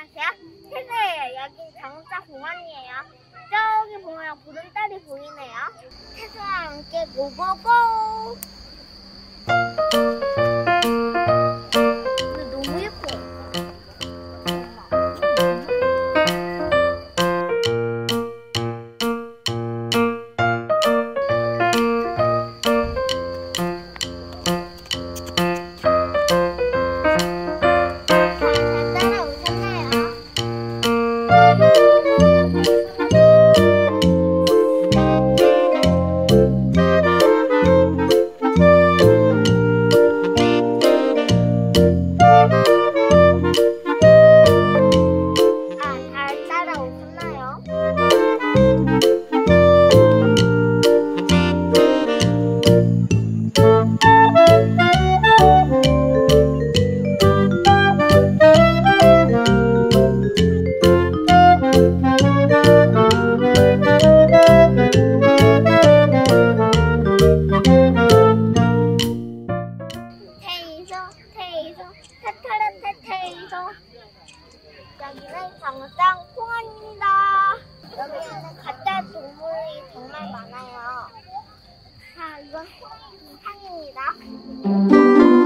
안녕하세요. 태수예요. 여기 장자 공원이에요. 저기 보면 보름달이 보이네요. 태수와 함께 고고고! 근데 너무 예뻐. 여기는 장장 공원입니다. 여기는 가짜 동물이 정말 많아요. 자, 이건 상입니다.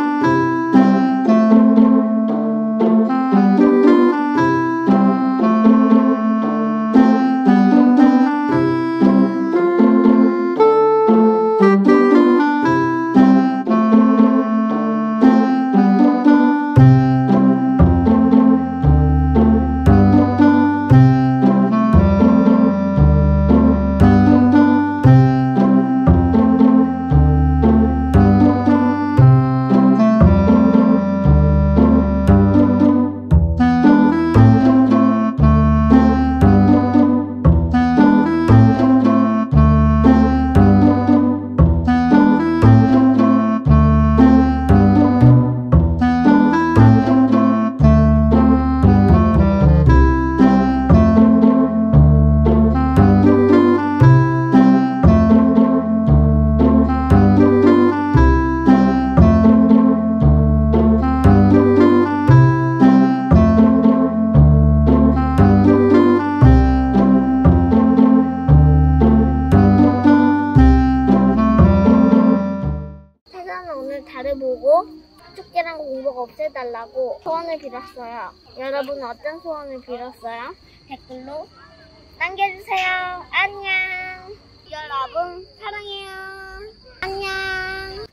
오늘 달을 보고 축제랑 공부가 없애달라고 소원을 빌었어요. 여러분은 어떤 소원을 빌었어요? 댓글로 남겨주세요. 안녕. 여러분 사랑해요. 안녕.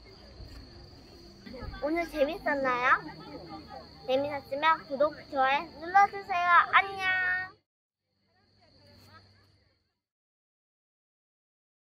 오늘 재밌었나요? 재밌었으면 구독, 좋아요 눌러주세요. 안녕.